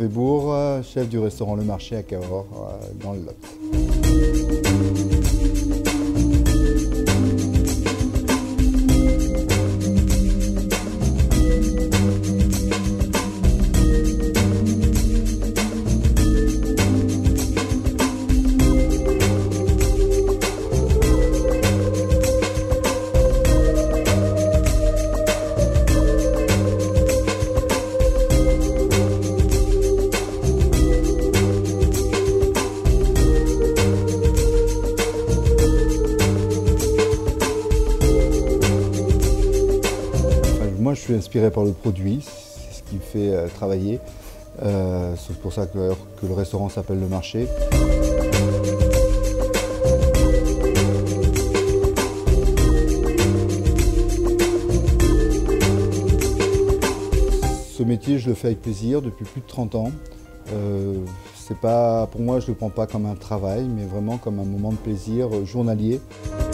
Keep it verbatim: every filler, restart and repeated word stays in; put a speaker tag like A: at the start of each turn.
A: Vébourg, chef du restaurant Le Marché à Cahors, dans le Lot. Moi, je suis inspiré par le produit, c'est ce qui me fait euh, travailler. Euh, c'est pour ça que, que le restaurant s'appelle Le Marché. Ce métier, je le fais avec plaisir depuis plus de trente ans. Euh, c'est pas, pour moi, je ne le prends pas comme un travail, mais vraiment comme un moment de plaisir journalier.